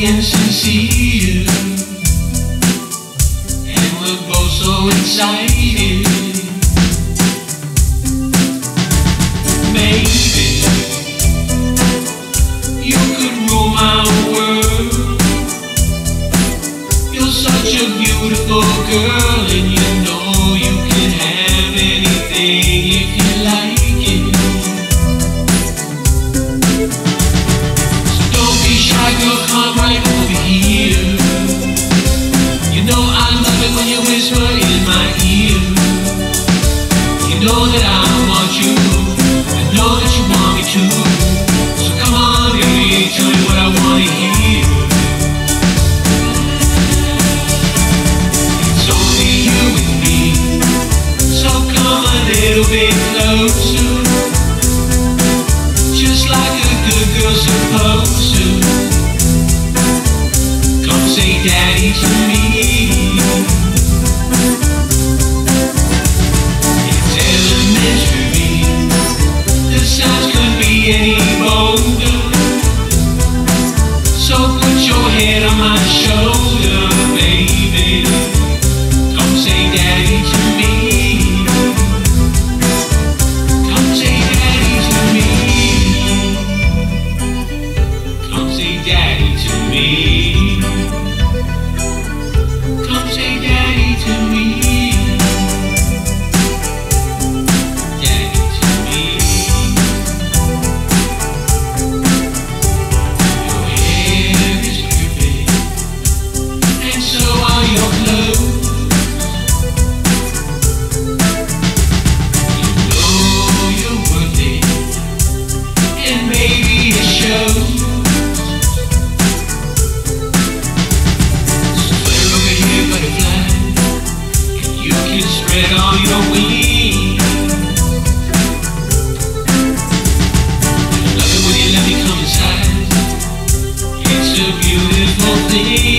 and sincere, and we're both so excited. Maybe you could rule my world. You're such a beautiful girl, and you know you can have anything if you like it. So don't be shy, girl, come right over here. You know I love it when you whisper in my ear. You know that I want you, I know that you want me to. So come on, baby, tell me what I want to hear. It's only you and me, so come a little bit closer, just like a good girl's supposed to. Come say daddy to me. It's elementary, the sounds could be any bolder. So put your head on my shoulder, baby. Come say daddy to me. Come say daddy to me. Come say daddy to me. Come say daddy to me. Daddy to me. Your hair is dripping, and so are your clothes. You know you're worth it, and maybe it shows. Spread all your wings. Love it when you let me come inside. It's a beautiful thing.